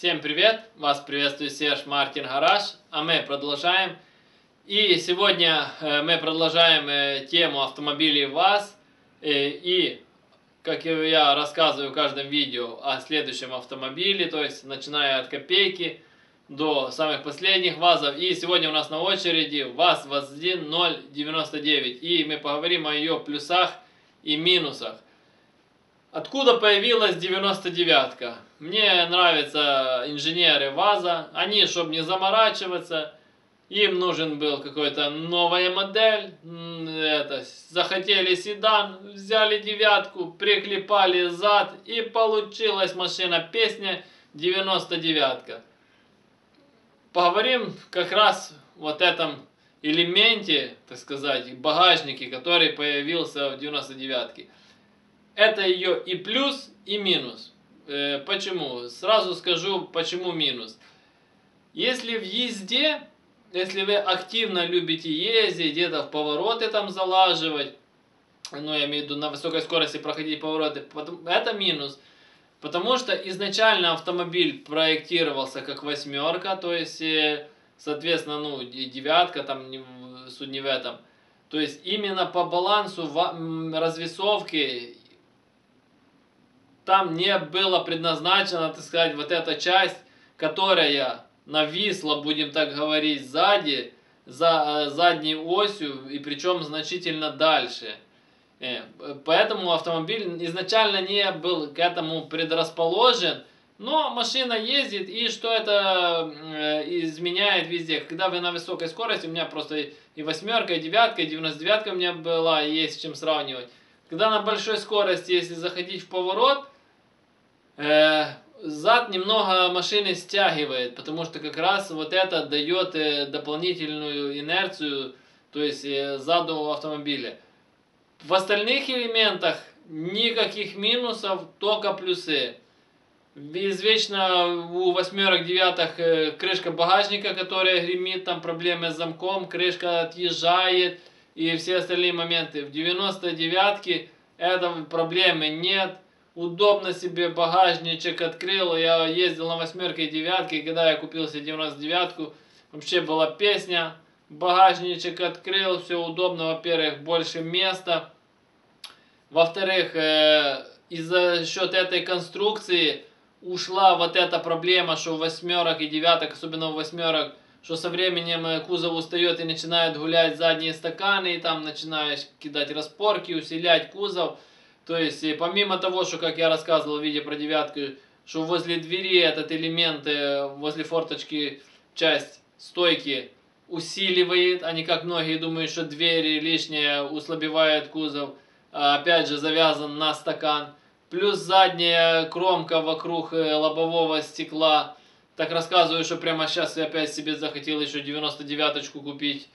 Всем привет! Вас приветствует Серж Мартин Гараж, а мы продолжаем. И сегодня мы продолжаем тему автомобилей ВАЗ. И как я рассказываю в каждом видео о следующем автомобиле, то есть начиная от копейки до самых последних ВАЗов. И сегодня у нас на очереди ВАЗ ВАЗ-1 099. И мы поговорим о ее плюсах и минусах. Откуда появилась 99-ка? Мне нравятся инженеры ВАЗа. Они, чтобы не заморачиваться, им нужен был какой-то новая модель. Захотели седан, взяли девятку, приклепали зад, и получилась машина-песня 99-ка. Поговорим как раз вот этом элементе, так сказать, багажнике, который появился в 99-ке. Это ее и плюс, и минус. Почему? Сразу скажу, почему минус. Если в езде, если вы активно любите ездить, где-то в повороты там залаживать, ну я имею в виду на высокой скорости проходить повороты, это минус. Потому что изначально автомобиль проектировался как восьмерка, то есть, соответственно, ну, девятка, там суть не в этом. То есть именно по балансу развесовки там не было предназначено, так сказать, вот эта часть, которая нависла, будем так говорить, сзади, за задней осью, и причем значительно дальше. Поэтому автомобиль изначально не был к этому предрасположен, но машина ездит, и что это изменяет везде. Когда вы на высокой скорости, у меня просто и восьмерка, и девятка, и 99-ка у меня была, и есть с чем сравнивать. Когда на большой скорости, если заходить в поворот, зад немного машины стягивает, потому что как раз вот это дает дополнительную инерцию, то есть заду автомобиля. В остальных элементах никаких минусов, только плюсы. Извечно у восьмерок, девяток крышка багажника, которая гремит, там проблемы с замком, крышка отъезжает и все остальные моменты. В 99-ке этой проблемы нет. Удобно себе багажничек открыл. Я ездил на восьмерке и девятке, и когда я купил себе 99-ку, вообще была песня. Багажничек открыл, все удобно, во-первых, больше места. Во-вторых, из-за счет этой конструкции ушла вот эта проблема, что у восьмерок и девяток, особенно у восьмерок, что со временем кузов устает и начинает гулять задние стаканы, и там начинаешь кидать распорки, усилять кузов. То есть, помимо того, что, как я рассказывал в видео про девятку, что возле двери этот элемент, возле форточки, часть стойки усиливает, а не как многие думают, что двери лишние услабевают кузов, опять же завязан на стакан. Плюс задняя кромка вокруг лобового стекла. Так рассказываю, что прямо сейчас я опять себе захотел еще 99-очку купить.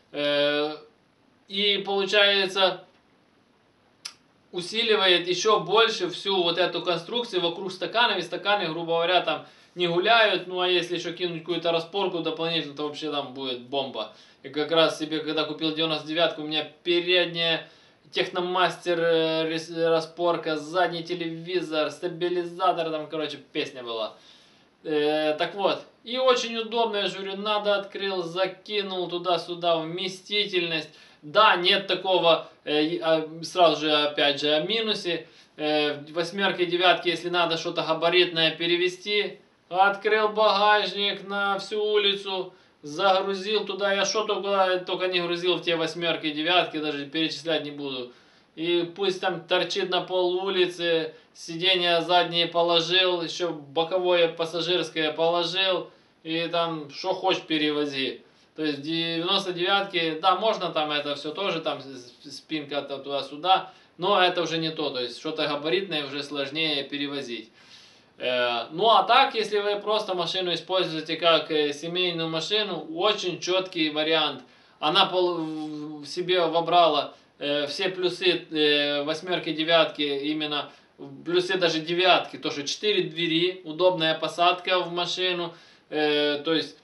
И получается, усиливает еще больше всю вот эту конструкцию вокруг стаканов. И стаканы, грубо говоря, там не гуляют. Ну а если еще кинуть какую-то распорку дополнительно, то вообще там будет бомба. И как раз себе, когда купил 99-ку, у меня передняя техномастер распорка, задний телевизор, стабилизатор, там, короче, песня была. Так вот, и очень удобно, я же говорю, надо открыл, закинул туда-сюда, вместительность. Да, нет такого, сразу же, опять же, о минусе. Восьмерки, девятки, если надо что-то габаритное перевести, открыл багажник на всю улицу, загрузил туда, я что только не грузил в те восьмерки, девятки, даже перечислять не буду. И пусть там торчит на пол улицы, сиденья задние положил, еще боковое пассажирское положил, и там что хочешь перевози. То есть в 99-ке, да, можно там это все тоже, там спинка туда-сюда, но это уже не то, то есть что-то габаритное уже сложнее перевозить. Ну а так, если вы просто машину используете как семейную машину, очень четкий вариант. Она в себе вобрала все плюсы восьмерки, девятки, именно плюсы даже девятки, то что 4 двери, удобная посадка в машину, то есть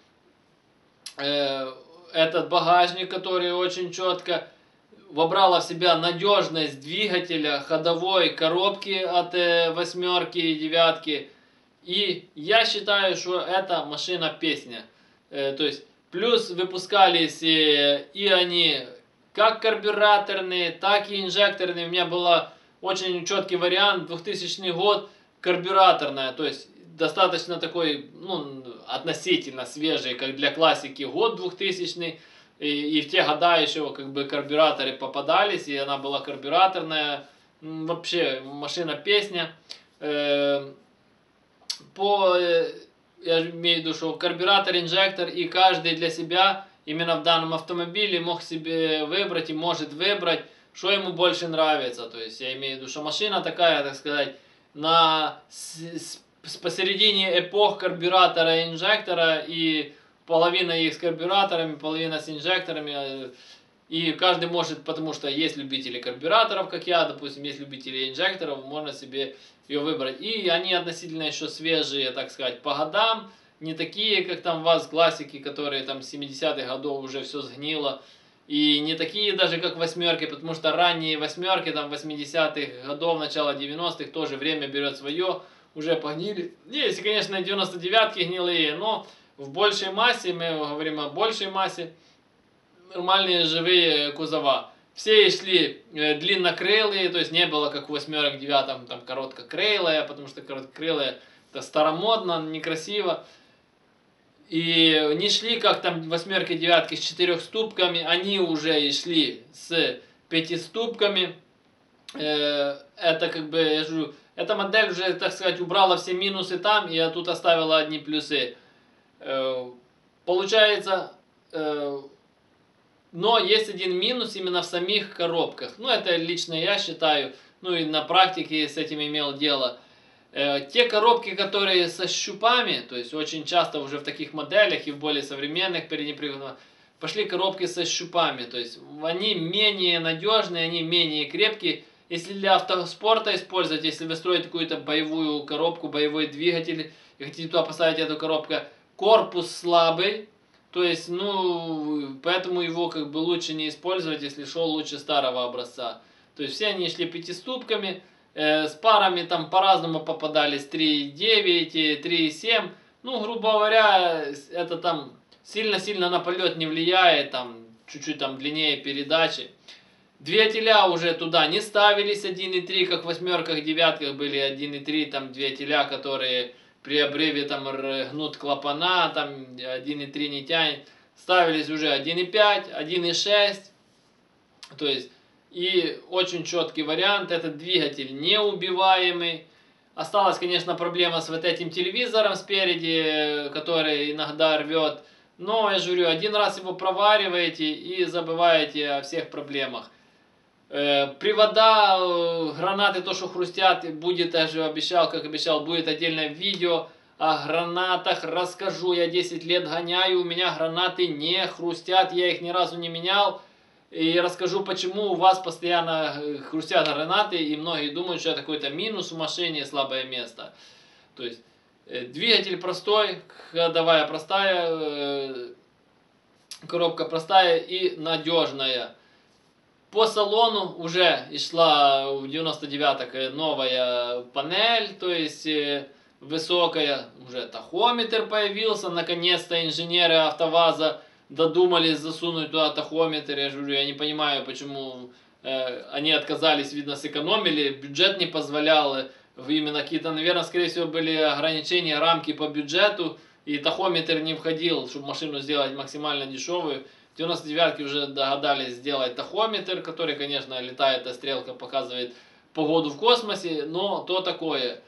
этот багажник, который очень четко вобрала в себя надежность двигателя, ходовой коробки от восьмерки и девятки. И я считаю, что это машина-песня. То есть, плюс выпускались и они как карбюраторные, так и инжекторные. У меня был очень четкий вариант, 2000 год, карбюраторная. То есть, достаточно такой, ну, относительно свежий, как для классики, год 2000. И в те года еще как бы карбюраторы попадались, и она была карбюраторная. Вообще, машина-песня. Я имею в виду, что карбюратор, инжектор, и каждый для себя именно в данном автомобиле мог себе выбрать и может выбрать, что ему больше нравится. То есть я имею в виду, что машина такая, так сказать, посередине эпох карбюратора и инжектора, и половина их с карбюраторами, половина с инжекторами. И каждый может, потому что есть любители карбюраторов, как я, допустим, есть любители инжекторов, можно себе ее выбрать. И они относительно еще свежие, так сказать, по годам, не такие, как там ВАЗ классики, которые там 70-х годов уже все сгнило. И не такие даже, как восьмерки, потому что ранние восьмерки, там 80-х годов, начало 90-х, тоже время берет свое, уже погнили. Есть, конечно, 99-ки гнилые, но в большей массе, мы говорим о большей массе, нормальные живые кузова. Все шли длиннокрылые, то есть не было как в восьмерок, девятом, там короткокрылая, потому что короткокрылая это старомодно, некрасиво. И не шли как там восьмерки, девятки с 4 ступками, они уже и шли с 5 ступками. Это как бы, я говорю, эта модель уже, так сказать, убрала все минусы там, и я тут оставила одни плюсы. Получается, но есть один минус именно в самих коробках. Ну, это лично я считаю, ну и на практике с этим имел дело. Те коробки, которые со щупами, то есть очень часто уже в таких моделях и в более современных переднеприводных, пошли коробки со щупами. То есть они менее надежные, они менее крепкие. Если для автоспорта использовать, если вы строите какую-то боевую коробку, боевой двигатель, и хотите туда поставить эту коробку, корпус слабый, то есть, ну, поэтому его как бы лучше не использовать, если шел лучше старого образца. То есть все они шли пятиступками, с парами там по-разному попадались 3,9, 3,7. Ну, грубо говоря, это там сильно-сильно на полет не влияет, там чуть-чуть там длиннее передачи. Двигателя уже туда не ставились 1,3, как в восьмерках, девятках были 1,3, там двигателя, которые при обрыве там гнут клапана, там 1,3 не тянет. Ставились уже 1,5, 1,6. То есть, и очень четкий вариант, этот двигатель неубиваемый. Осталась, конечно, проблема с вот этим телевизором спереди, который иногда рвет. Но, я же говорю, один раз его провариваете и забываете о всех проблемах. Привода, гранаты, то, что хрустят, будет, я же обещал, как обещал, будет отдельное видео о гранатах. Расскажу, я 10 лет гоняю, у меня гранаты не хрустят, я их ни разу не менял. И расскажу, почему у вас постоянно хрустят гранаты, и многие думают, что это какой-то минус в машине, слабое место. То есть, двигатель простой, ходовая простая, коробка простая и надежная. По салону уже шла в 99-х новая панель, то есть высокая, уже тахометр появился, наконец-то инженеры АвтоВАЗа додумались засунуть туда тахометр. Я говорю, я не понимаю, почему они отказались, видно, сэкономили, бюджет не позволял, именно какие-то, наверное, скорее всего, были ограничения, рамки по бюджету, и тахометр не входил, чтобы машину сделать максимально дешевую. В 99-ке уже догадались сделать тахометр, который, конечно, летает, а стрелка показывает погоду в космосе, но то такое.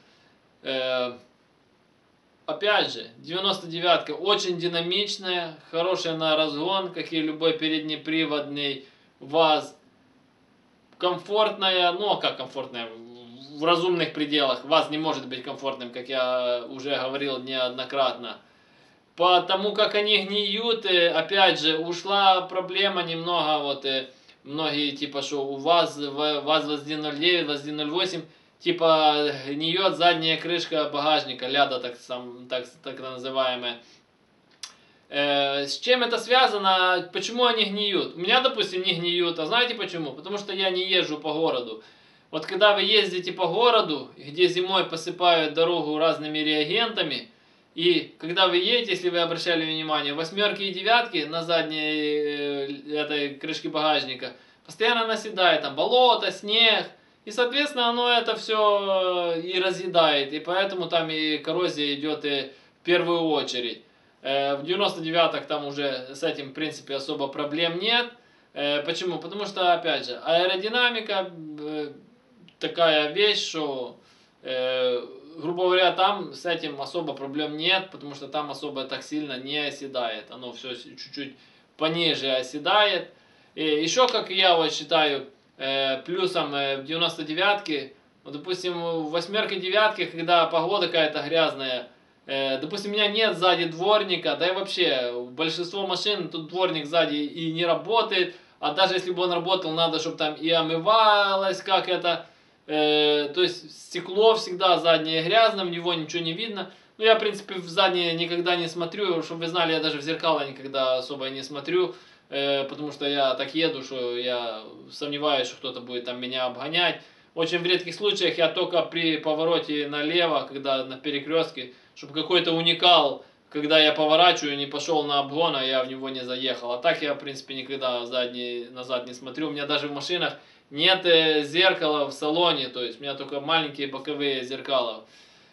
Опять же, 99-ка очень динамичная, хорошая на разгон, как и любой переднеприводный ВАЗ. Комфортная, ну как комфортная, в разумных пределах. ВАЗ не может быть комфортным, как я уже говорил неоднократно. Потому как они гниют, опять же, ушла проблема немного, вот, многие, типа, что у ВАЗ ВАЗ-2109, ВАЗ-108, типа, гниет задняя крышка багажника, ляда, так называемая. С чем это связано? Почему они гниют? У меня, допустим, не гниют, а знаете почему? Потому что я не езжу по городу. Вот когда вы ездите по городу, где зимой посыпают дорогу разными реагентами, и когда вы едете, если вы обращали внимание, восьмерки и девятки на задней этой крышке багажника постоянно наседает, там болото, снег, и соответственно оно это все и разъедает, и поэтому там и коррозия идет и в первую очередь. В 99-х там уже с этим в принципе особо проблем нет. Почему? Потому что, опять же, аэродинамика такая вещь, что, грубо говоря, там с этим особо проблем нет, потому что там особо так сильно не оседает. Оно все чуть-чуть пониже оседает. И еще, как я вот считаю, плюсом в 99-ке, ну, допустим, в восьмерке, девятке, когда погода какая-то грязная, допустим, у меня нет сзади дворника, да и вообще, большинство машин, тут дворник сзади и не работает, а даже если бы он работал, надо, чтобы там и омывалось, как это, то есть стекло всегда заднее грязное, в него ничего не видно. Ну, я, в принципе, в заднее никогда не смотрю, чтобы вы знали, я даже в зеркало никогда особо не смотрю, потому что я так еду, что я сомневаюсь, что кто-то будет там меня обгонять. Очень в редких случаях я только при повороте налево, когда на перекрестке, чтобы какой-то уникал, когда я поворачиваю, не пошел на обгон, а я в него не заехал. А так я, в принципе, никогда назад не смотрю. У меня даже в машинах нет зеркала в салоне, то есть у меня только маленькие боковые зеркала.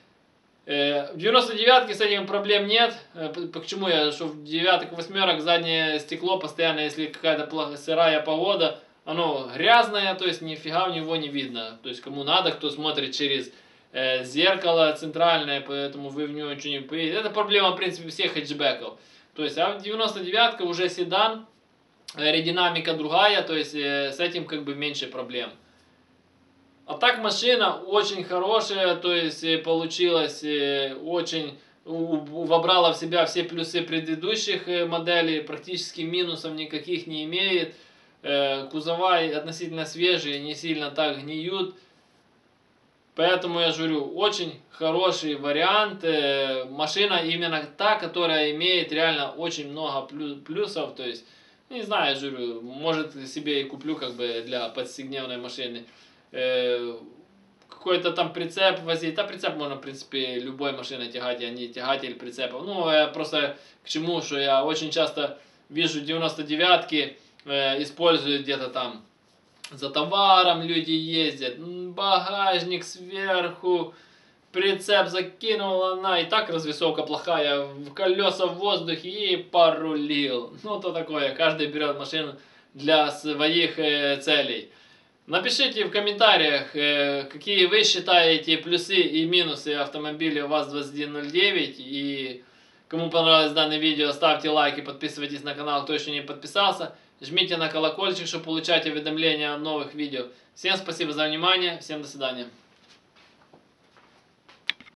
В 99-ке с этим проблем нет. Почему я, что в 9-х, 8-х заднее стекло постоянно, если какая-то сырая погода, оно грязное, то есть нифига в него не видно. То есть кому надо, кто смотрит через зеркало центральное, поэтому вы в него ничего не поедете. Это проблема, в принципе, всех хэтчбеков. То есть, а в 99-ка уже седан, аэродинамика другая, то есть с этим как бы меньше проблем. А так машина очень хорошая, то есть получилась очень, вобрала в себя все плюсы предыдущих моделей, практически минусов никаких не имеет. Кузова относительно свежие, не сильно так гниют. Поэтому я же говорю, очень хороший вариант. Машина именно та, которая имеет реально очень много плюсов. То есть, не знаю, я же говорю, может себе и куплю как бы для повседневной машины. Какой-то там прицеп возить. Да, прицеп можно, в принципе, любой машиной тягать, а не тягатель прицепов. Ну, я просто к чему, что я очень часто вижу 99-ки используют где-то там за товаром, люди ездят, багажник сверху, прицеп закинула она, и так развесовка плохая, в колеса в воздухе и порулил. Ну, то такое, каждый берет машину для своих целей. Напишите в комментариях, какие вы считаете плюсы и минусы автомобиля ВАЗ-2109. И кому понравилось данное видео, ставьте лайки, подписывайтесь на канал, кто еще не подписался. Жмите на колокольчик, чтобы получать уведомления о новых видео. Всем спасибо за внимание, всем до свидания.